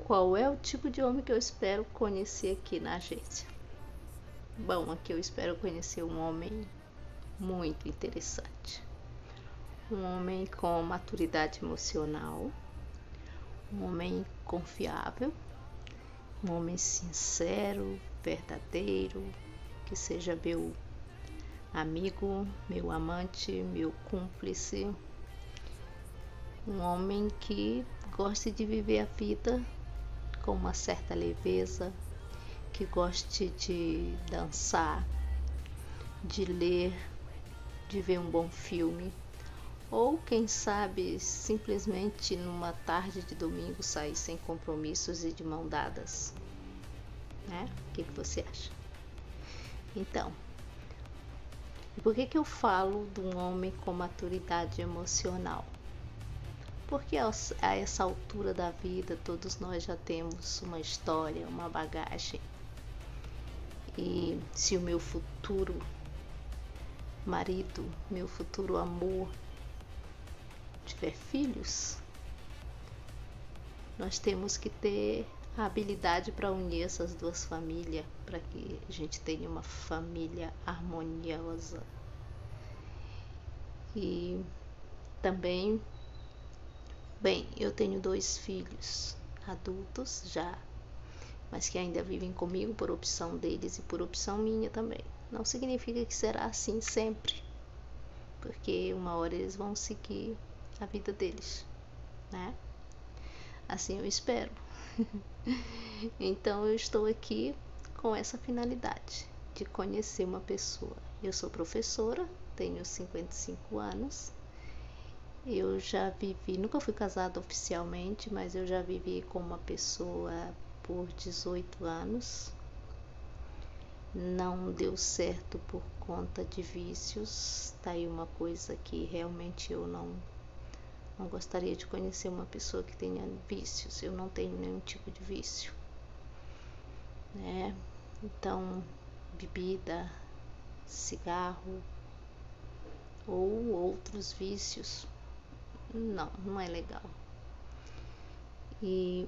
Qual é o tipo de homem que eu espero conhecer aqui na agência? Bom, aqui eu espero conhecer um homem muito interessante. Um homem com maturidade emocional, um homem confiável, um homem sincero, verdadeiro, que seja meu amigo, meu amante, meu cúmplice. Um homem que goste de viver a vida com uma certa leveza, que goste de dançar, de ler, de ver um bom filme, ou quem sabe simplesmente numa tarde de domingo sair sem compromissos e de mão dadas, né? O que você acha? Então, por que eu falo de um homem com maturidade emocional? Porque a essa altura da vida todos nós já temos uma história, uma bagagem. E se o meu futuro marido, meu futuro amor tiver filhos, nós temos que ter a habilidade para unir essas duas famílias, para que a gente tenha uma família harmoniosa. E também, bem, eu tenho 2 filhos adultos já, mas que ainda vivem comigo por opção deles e por opção minha também. Não significa que será assim sempre, porque uma hora eles vão seguir a vida deles, né? Assim eu espero. Então eu estou aqui com essa finalidade de conhecer uma pessoa. Eu sou professora, tenho 55 anos. Eu já vivi, nunca fui casada oficialmente, mas eu já vivi com uma pessoa por 18 anos. Não deu certo por conta de vícios. Tá aí uma coisa que realmente eu não gostaria de conhecer uma pessoa que tenha vícios. Eu não tenho nenhum tipo de vício, né? Então, bebida, cigarro ou outros vícios, não é legal. E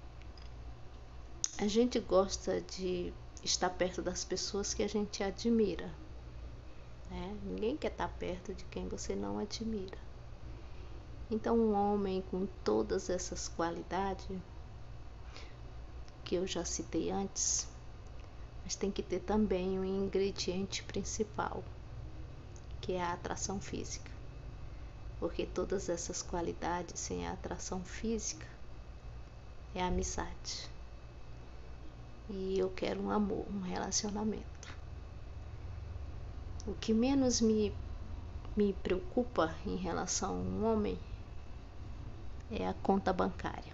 a gente gosta de estar perto das pessoas que a gente admira, né? Ninguém quer estar perto de quem você não admira. Então, um homem com todas essas qualidades que eu já citei antes, mas tem que ter também um ingrediente principal, que é a atração física. Porque todas essas qualidades sem a atração física é a amizade. E eu quero um amor, um relacionamento. O que menos me preocupa em relação a um homem é a conta bancária.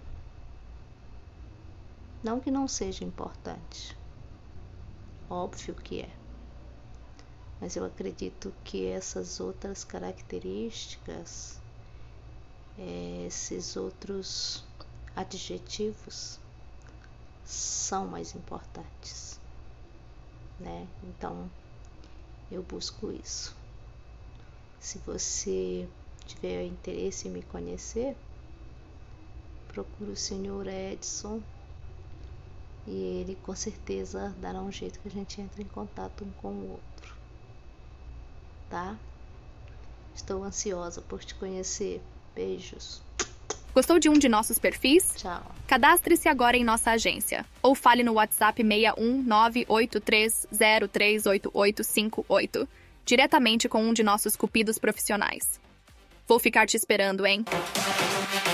Não que não seja importante, óbvio que é, mas eu acredito que essas outras características, esses outros adjetivos são mais importantes, né? Então eu busco isso. Se você tiver interesse em me conhecer, procure o Sr. Edson e ele com certeza dará um jeito que a gente entre em contato um com o outro, tá? Estou ansiosa por te conhecer. Beijos. Gostou de um de nossos perfis? Tchau. Cadastre-se agora em nossa agência ou fale no WhatsApp 61 983038858 diretamente com um de nossos cupidos profissionais. Vou ficar te esperando, hein?